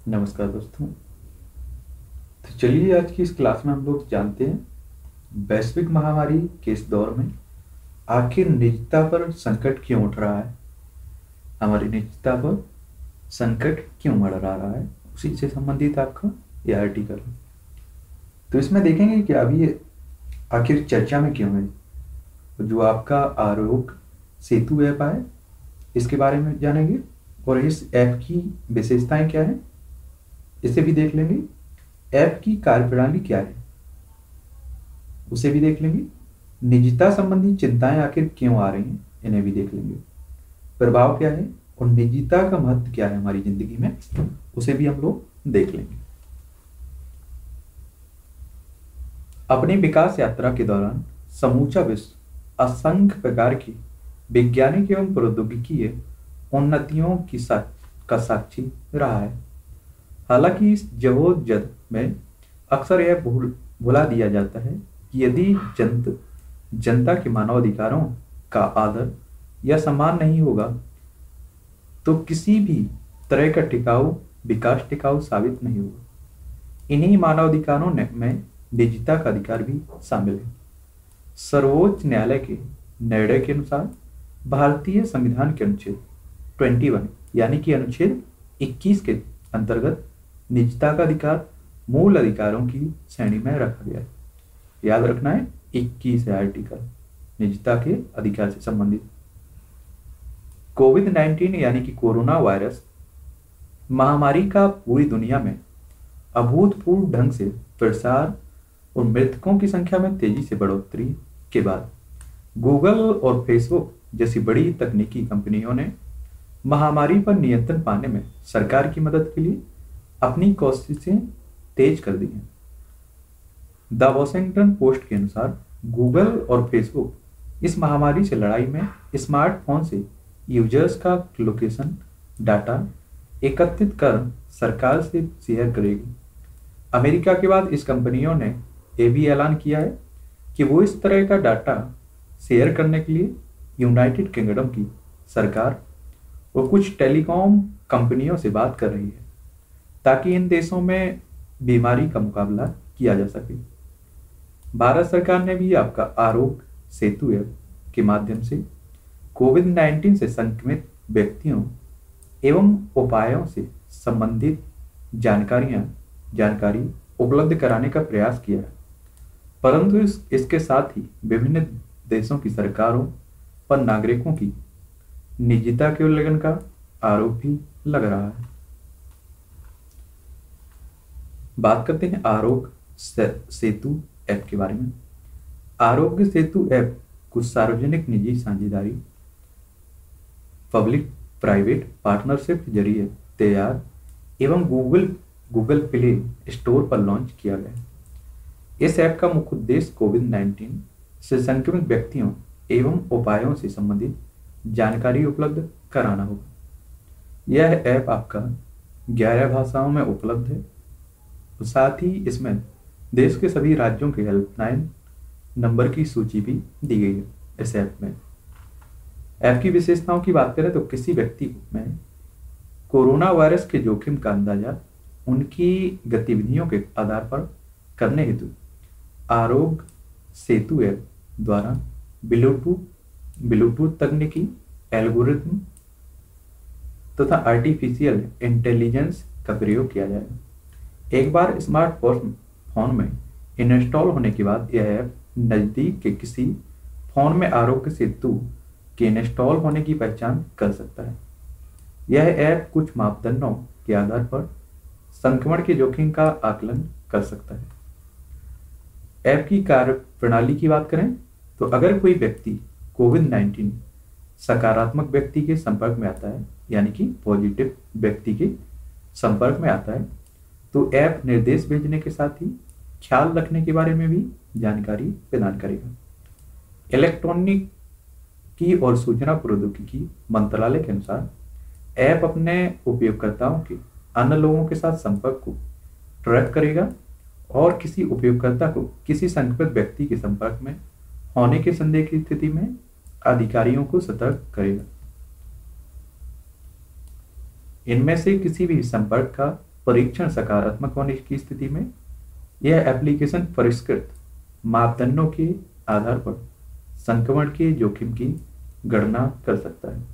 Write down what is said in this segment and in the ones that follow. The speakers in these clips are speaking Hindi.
नमस्कार दोस्तों। तो चलिए आज की इस क्लास में हम लोग जानते हैं वैश्विक महामारी के इस दौर में आखिर निजता पर संकट क्यों उठ रहा है। हमारी निजता पर संकट क्यों मंडरा रहा है, उसी से संबंधित आपका यह आर्टिकल है। तो इसमें देखेंगे कि अभी ये आखिर चर्चा में क्यों है। तो जो आपका आरोग्य सेतु ऐप है, इसके बारे में जानेंगे और इस ऐप की विशेषताएं क्या है, इसे भी देख लेंगे। ऐप की कार्यप्रणाली क्या है, उसे भी देख लेंगे। निजता संबंधी चिंताएं आखिर क्यों आ रही हैं, इन्हें भी देख लेंगे। प्रभाव क्या है और निजता का महत्व क्या है हमारी जिंदगी में, उसे भी हम लोग देख लेंगे। अपनी विकास यात्रा के दौरान समूचा विश्व असंख्य प्रकार की वैज्ञानिक एवं प्रौद्योगिकीय उन्नतियों का साक्षी रहा है। हालांकि इस जद्दोजहद में अक्सर यह भुला दिया जाता है कि यदि जनता के मानवाधिकारों का आदर या सम्मान नहीं होगा तो किसी भी तरह का विकास टिकाऊ साबित नहीं होगा। इन्हीं मानवाधिकारों में निजता का अधिकार भी शामिल है। सर्वोच्च न्यायालय के निर्णय के अनुसार भारतीय संविधान के अनुच्छेद 21 यानी कि अनुच्छेद 21 के अंतर्गत निजता का अधिकार मूल अधिकारों की श्रेणी में रखा गया है। याद रखना है, 21 है आर्टिकल निजता के अधिकार से संबंधित। कोविड-19 यानी कि कोरोना वायरस महामारी का पूरी दुनिया में अभूतपूर्व ढंग से प्रसार और मृतकों की संख्या में तेजी से बढ़ोतरी के बाद गूगल और फेसबुक जैसी बड़ी तकनीकी कंपनियों ने महामारी पर नियंत्रण पाने में सरकार की मदद के लिए अपनी कोशिशें तेज कर दी हैं। द वॉशिंगटन पोस्ट के अनुसार गूगल और फेसबुक इस महामारी से लड़ाई में स्मार्टफोन से यूजर्स का लोकेशन डाटा एकत्रित कर सरकार से शेयर करेगी। अमेरिका के बाद इस कंपनियों ने यह भी ऐलान किया है कि वो इस तरह का डाटा शेयर करने के लिए यूनाइटेड किंगडम की सरकार और कुछ टेलीकॉम कंपनियों से बात कर रही है ताकि इन देशों में बीमारी का मुकाबला किया जा सके। भारत सरकार ने भी आपका आरोग्य सेतु ऐप के माध्यम से कोविड-19 से संक्रमित व्यक्तियों एवं उपायों से संबंधित जानकारी उपलब्ध कराने का प्रयास किया है, परंतु इसके साथ ही विभिन्न देशों की सरकारों पर नागरिकों की निजता के उल्लंघन का आरोप भी लग रहा है। बात करते हैं आरोग्य सेतु ऐप के बारे में। आरोग्य सेतु ऐप कुछ सार्वजनिक निजी साझेदारी पब्लिक प्राइवेट पार्टनरशिप के जरिए तैयार एवं गूगल प्ले स्टोर पर लॉन्च किया गया। इस ऐप का मुख्य उद्देश्य कोविड-19 से संक्रमित व्यक्तियों एवं उपायों से संबंधित जानकारी उपलब्ध कराना होगा। यह ऐप आपका 11 भाषाओं में उपलब्ध है। साथ ही इसमें देश के सभी राज्यों के हेल्पलाइन नंबर की सूची भी दी गई है। इस ऐप में ऐप की विशेषताओं की बात करें तो किसी व्यक्ति में कोरोना वायरस के जोखिम का अंदाजा उनकी गतिविधियों के आधार पर करने हेतु आरोग्य सेतु ऐप द्वारा ब्लूटूथ तकनीकी एल्गोरिथम तथा आर्टिफिशियल इंटेलिजेंस का प्रयोग किया जाएगा। एक बार स्मार्टफोन में इंस्टॉल होने के बाद यह ऐप नज़दीक के किसी फोन में आरोग्य सेतु के इंस्टॉल होने की पहचान कर सकता है। यह ऐप कुछ मापदंडों के आधार पर संक्रमण के जोखिम का आकलन कर सकता है। ऐप की कार्यप्रणाली की बात करें तो अगर कोई व्यक्ति कोविड-19 सकारात्मक व्यक्ति के संपर्क में आता है यानी कि पॉजिटिव व्यक्ति के संपर्क में आता है तो ऐप निर्देश भेजने के साथ ही ख्याल रखने के बारे में भी जानकारी प्रदान करेगा। इलेक्ट्रॉनिक की और सूचना प्रौद्योगिकी मंत्रालय के अनुसार ऐप अपने उपयोगकर्ताओं के अन्य लोगों के साथ संपर्क को ट्रैक करेगा और किसी उपयोगकर्ता को किसी संक्रमित व्यक्ति के संपर्क में होने के संदेह की स्थिति में अधिकारियों को सतर्क करेगा। इनमें से किसी भी संपर्क का परीक्षण सकारात्मक होने की स्थिति में यह एप्लीकेशन परिष्कृत मापदंडों के आधार पर संक्रमण के जोखिम की गणना कर सकता है।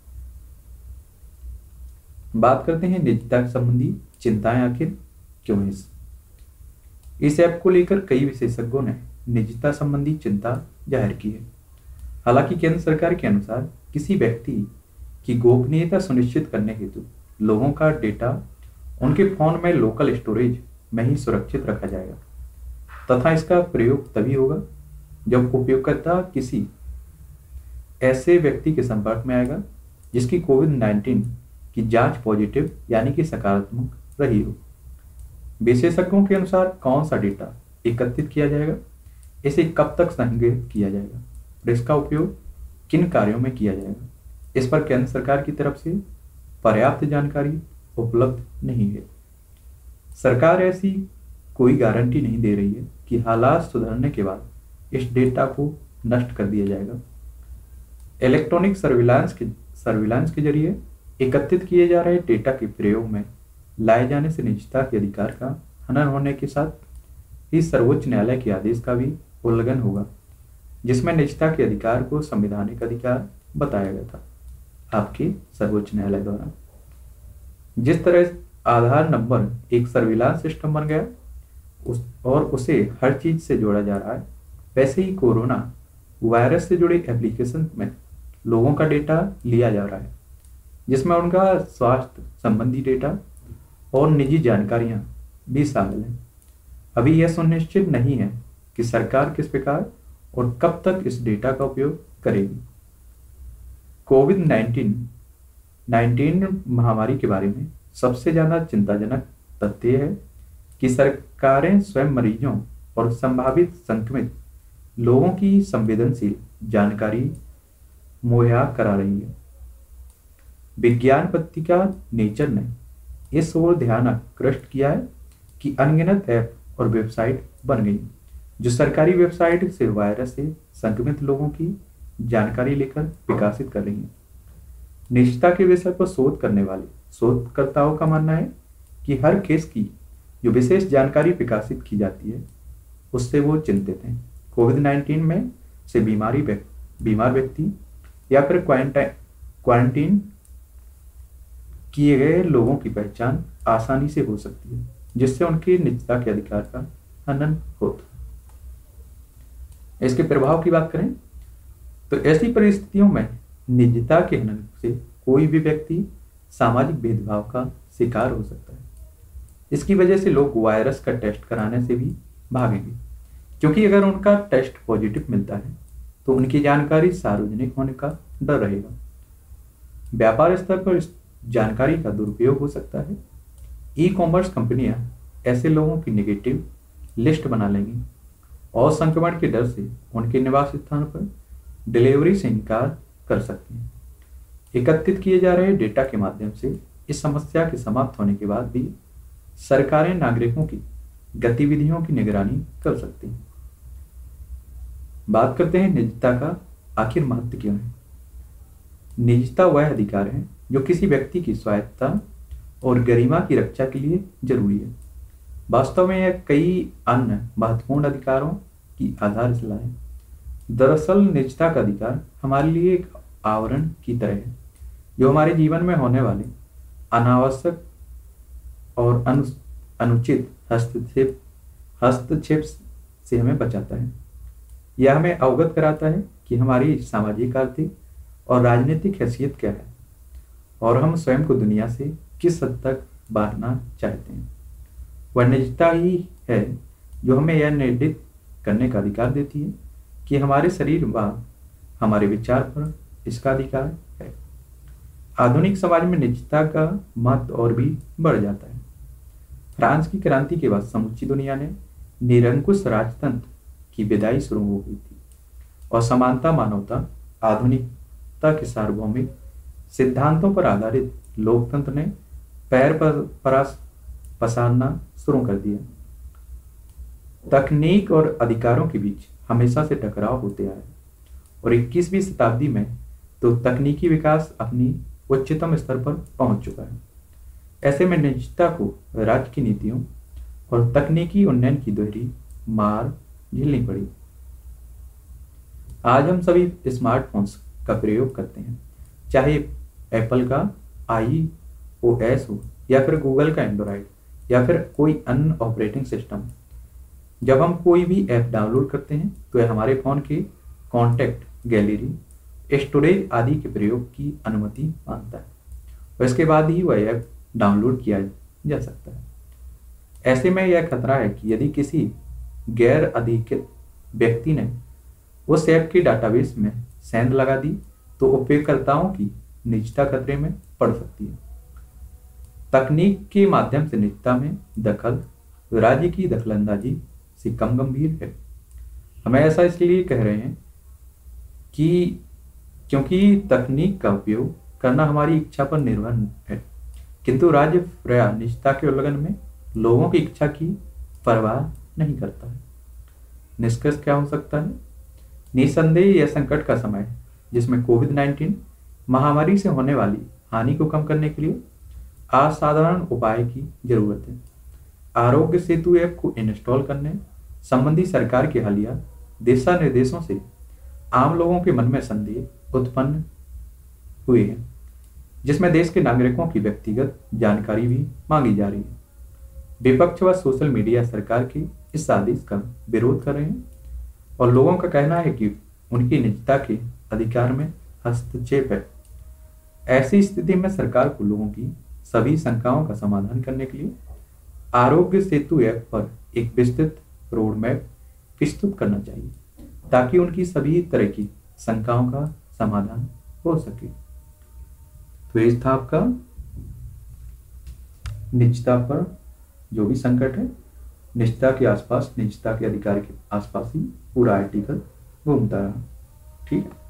बात करते हैं निजता संबंधी चिंताएं आखिर क्यों हैं। इस ऐप को लेकर कई विशेषज्ञों ने निजता संबंधी चिंता जाहिर की है। हालांकि केंद्र सरकार के अनुसार किसी व्यक्ति की गोपनीयता सुनिश्चित करने हेतु लोगों का डेटा उनके फोन में लोकल स्टोरेज में ही सुरक्षित रखा जाएगा तथा इसका प्रयोग तभी होगा जब उपयोगकर्ता किसी ऐसे व्यक्ति के संपर्क में आएगा जिसकी कोविड-19 की जांच पॉजिटिव यानी कि सकारात्मक रही हो। विशेषज्ञों के अनुसार कौन सा डेटा एकत्रित किया जाएगा, इसे कब तक संग्रहित किया जाएगा और इसका उपयोग किन कार्यों में किया जाएगा, इस पर केंद्र सरकार की तरफ से पर्याप्त जानकारी उपलब्ध नहीं है। सरकार ऐसी कोई गारंटी नहीं दे रही है कि हालात सुधरने के बाद इस डेटा को नष्ट कर दिया जाएगा। इलेक्ट्रॉनिक सर्विलांस के जरिए एकत्रित किए जा रहे डेटा के प्रयोग में लाए जाने से निजता के अधिकार का हनन होने के साथ ही सर्वोच्च न्यायालय के आदेश का भी उल्लंघन होगा जिसमें निजता के अधिकार को संवैधानिक अधिकार बताया गया था आपके सर्वोच्च न्यायालय द्वारा। जिस तरह आधार नंबर एक सर्विलांस सिस्टम बन गया और उसे हर चीज से जोड़ा जा रहा है, वैसे ही कोरोना वायरस से जुड़े एप्लीकेशन में लोगों का डेटा लिया जा रहा है जिसमें उनका स्वास्थ्य संबंधी डेटा और निजी जानकारियां भी शामिल हैं। अभी यह सुनिश्चित नहीं है कि सरकार किस प्रकार और कब तक इस डेटा का उपयोग करेगी। कोविड-19 महामारी के बारे में सबसे ज्यादा चिंताजनक तथ्य है कि सरकारें स्वयं मरीजों और संभावित संक्रमित लोगों की संवेदनशील जानकारी मुहैया करा रही है। विज्ञान पत्रिका नेचर ने इस ओर ध्यान आकृष्ट किया है कि अनगिनत ऐप और वेबसाइट बन गई जो सरकारी वेबसाइट से वायरस से संक्रमित लोगों की जानकारी लेकर विकसित कर रही हैं। निजता के विषय पर शोध करने वाले शोधकर्ताओं का मानना है कि हर केस की जो विशेष जानकारी विकसित की जाती है उससे वो चिंतित हैं। कोविड-19 में से बीमार व्यक्ति या फिर क्वारंटीन किए गए लोगों की पहचान आसानी से हो सकती है जिससे उनकी निजता के अधिकार का हनन होता है। इसके प्रभाव की बात करें तो ऐसी परिस्थितियों में निजता के हनन से कोई भी व्यक्ति सामाजिक भेदभाव का शिकार हो सकता है। इसकी वजह से लोग वायरस का टेस्ट कराने से भी भागेंगे क्योंकि अगर उनका टेस्ट पॉजिटिव मिलता है तो उनकी जानकारी सार्वजनिक होने का डर रहेगा। व्यापार स्तर पर इस जानकारी का दुरुपयोग हो सकता है। ई कॉमर्स कंपनियां ऐसे लोगों की नेगेटिव लिस्ट बना लेंगी और संक्रमण के डर से उनके निवास स्थान पर डिलीवरी से इनकार कर सकती हैं। एकत्रित किए जा रहे डेटा के माध्यम से इस समस्या के समाप्त होने के बाद भी सरकारें नागरिकों की गतिविधियों की निगरानी कर सकती हैं। बात करते हैं निजता का आखिर महत्व क्यों है। निजता वह अधिकार है जो किसी व्यक्ति की स्वायत्तता और गरिमा की रक्षा के लिए जरूरी है। वास्तव में यह कई अन्य महत्वपूर्ण अधिकारों की आधारशिला है। दरअसल निजता का अधिकार हमारे लिए एक आवरण की तरह है जो हमारे जीवन में होने वाले अनावश्यक और अनुचित हस्तक्षेप से हमें बचाता है। यह हमें अवगत कराता है कि हमारी सामाजिक, आर्थिक और राजनीतिक हैसियत क्या है और हम स्वयं को दुनिया से किस हद तक बांटना चाहते हैं। वह निजता ही है जो हमें यह निर्धारित करने का अधिकार देती है कि हमारे शरीर व हमारे विचार पर इसका अधिकार है। आधुनिक समाज में निजता का महत्व और भी बढ़ जाता है। फ्रांस की क्रांति के बाद समूची दुनिया ने निरंकुश राजतंत्र की विदाई शुरू हो गई थी और समानता, मानवता, आधुनिकता के सार्वभौमिक सिद्धांतों पर आधारित लोकतंत्र ने पैर पर पसारना शुरू कर दिया। तकनीक और अधिकारों के बीच हमेशा से टकराव होते आए और 21वीं शताब्दी में तो तकनीकी विकास अपनी उच्चतम स्तर पर पहुंच चुका है। ऐसे में निजता को राज्य की नीतियों और तकनीकी उन्नयन की दोहरी मार झेलनी पड़ी। आज हम सभी स्मार्टफोन्स का प्रयोग करते हैं, चाहे एप्पल का iOS हो या फिर गूगल का एंड्रॉयड या फिर कोई अन्य ऑपरेटिंग सिस्टम। जब हम कोई भी ऐप डाउनलोड करते हैं तो यह हमारे फ़ोन के कॉन्टैक्ट, गैलरी, स्टोरेज आदि के प्रयोग की अनुमति मांगता है और इसके बाद ही वह ऐप डाउनलोड किया जा सकता है। ऐसे में यह खतरा है कि यदि किसी गैर अधिकृत व्यक्ति ने उस ऐप के डाटाबेस में सेंध लगा दी तो उपयोगकर्ताओं की निजता खतरे में पड़ सकती है। तकनीक के माध्यम से निजता में दखल राज्य की दखलंदाजी से कम गंभीर है। हम ऐसा इसलिए कह रहे हैं कि क्योंकि तकनीक का उपयोग करना हमारी इच्छा पर निर्भर है, किंतु राज्य प्राय निजता के उल्लंघन में लोगों की इच्छा की परवाह नहीं करता है। निष्कर्ष क्या हो सकता है? निसंदेह यह संकट का समय है जिसमें कोविड-19 महामारी से होने वाली हानि को कम करने के लिए असाधारण उपाय की जरूरत है। आरोग्य सेतु ऐप को इंस्टॉल करने संबंधी सरकार के हालिया दिशा निर्देशों से आम लोगों के मन में संदेह उत्पन्न हुए हैं, जिसमें देश के नागरिकों की व्यक्तिगत जानकारी भी मांगी जा रही है। विपक्ष व सोशल मीडिया सरकार के इस आदेश का विरोध कर रहे हैं और लोगों का कहना है कि उनकी निजता के अधिकार में हस्तक्षेप है। ऐसी स्थिति में सरकार को लोगों की सभी शंकाओं का समाधान करने के लिए आरोग्य सेतु ऐप पर एक विस्तृत रोड मैप प्रस्तुत करना चाहिए ताकि उनकी सभी तरह की शंकाओं का समाधान हो सके। तो ये था आपका निजता पर जो भी संकट है, निजता के आसपास, निजता के अधिकार के आसपास ही पूरा आर्टिकल घूमता रहा। ठीक।